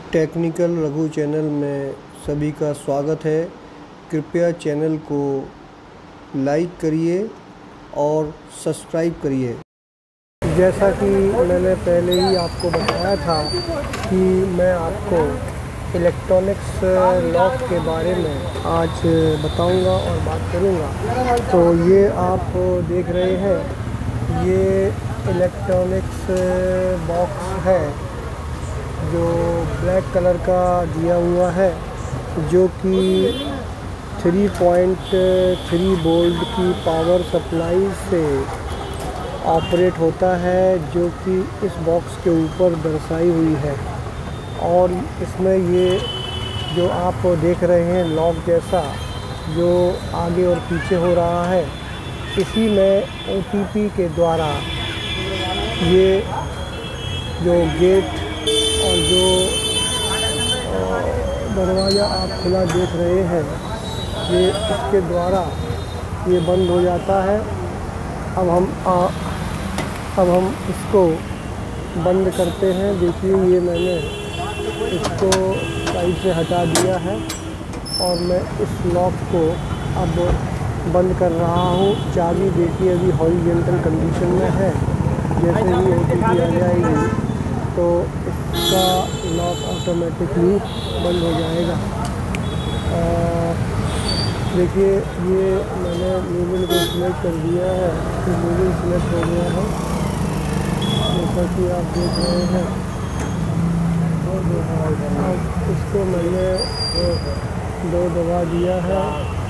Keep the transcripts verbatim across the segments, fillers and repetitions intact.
Technical Raghu channel में सभी का स्वागत है। कृपया चैनल को लाइक करिए और सब्सक्राइब करिए। जैसा कि मैंने पहले ही आपको बताया था कि मैं आपको इलेक्ट्रॉनिक्स लॉक के बारे में आज बताऊंगा और बात करूंगा। तो ये आप देख रहे हैं, ये इलेक्ट्रॉनिक्स बॉक्स है जो ब्लैक कलर का दिया हुआ है, जो कि थ्री पॉइंट थ्री वोल्ट की पावर सप्लाई से ऑपरेट होता है, जो कि इस बॉक्स के ऊपर दर्शाई हुई है। और इसमें ये जो आप देख रहे हैं लॉक जैसा जो आगे और पीछे हो रहा है, इसी में ओ टी पी के द्वारा ये जो गेट और जो दरवाज़ा आप खुला देख रहे हैं, ये इसके द्वारा ये बंद हो जाता है। अब हम आ, अब हम इसको बंद करते हैं। देखिए, ये मैंने इसको साइड से हटा दिया है और मैं इस लॉक को अब बंद कर रहा हूँ। चाबी देखिए अभी हॉरिजॉन्टल कंडीशन में है। जैसे ही ओ टी पी आ जाएगी तो इसका लॉक ऑटोमेटिकली बंद हो जाएगा। देखिए, ये मैंने लेवल को सिलेक्ट कर दिया है, तो लेवल सिलेक्ट हो गया है जैसा कि आप देख रहे हैं। अब इसको मैंने दो दबा दिया है।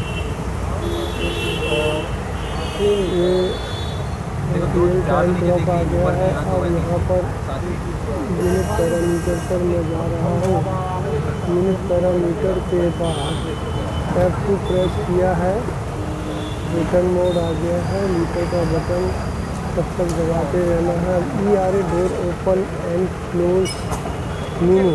ये रियल टाइम क्लॉक आ गया है। अब यहाँ पर यूनिट पैरामीटर पर मैं जा रहा हूँ। यूनिट पैरामीटर के बाद एफ टू प्रेस किया है, रिटर्न मोड आ गया है। मीटर का बटन तब तक दबाते रहना है। E R A door open and close menu.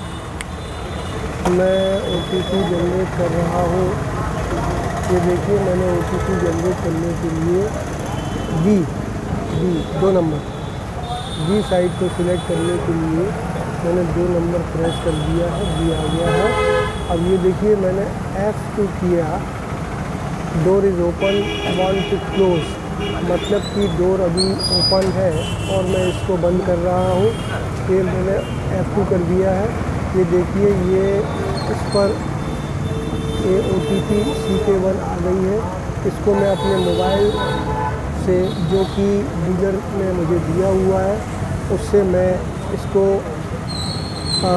मैं ओ टी पी जनरेट कर रहा हूँ। ये देखिए, मैंने ओ टी पी जनरेट करने के लिए बी बी दो नंबर बी साइड को सिलेक्ट करने के लिए मैंने दो नंबर प्रेस कर दिया है। बी आ गया है। अब ये देखिए, मैंने एफ टू किया, door is open want to close, मतलब कि डोर अभी ओपन है और मैं इसको बंद कर रहा हूँ। ये मैंने एफ टू कर दिया है। ये देखिए, ये इस पर ये ओ टी पी सी के वन आ गई है। इसको मैं अपने मोबाइल से, जो कि डीलर ने मुझे दिया हुआ है, उससे मैं इसको आ,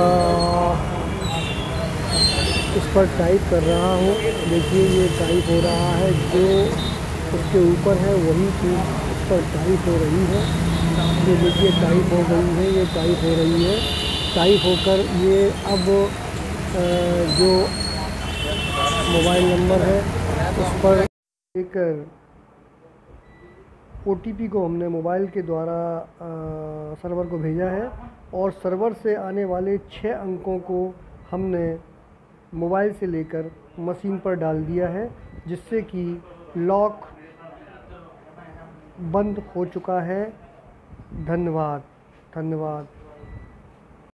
इस पर टाइप कर रहा हूँ। देखिए, ये टाइप हो रहा है, जो उसके ऊपर है वही चीज़ इस पर टाइप हो रही है। ये देखिए, टाइप हो गई है, ये टाइप हो रही है। टाइप होकर ये अब आ, जो मोबाइल नंबर है उस पर एक ओ टी पी को हमने मोबाइल के द्वारा आ, सर्वर को भेजा है और सर्वर से आने वाले छः अंकों को हमने मोबाइल से लेकर मशीन पर डाल दिया है, जिससे कि लॉक बंद हो चुका है। धन्यवाद धन्यवाद।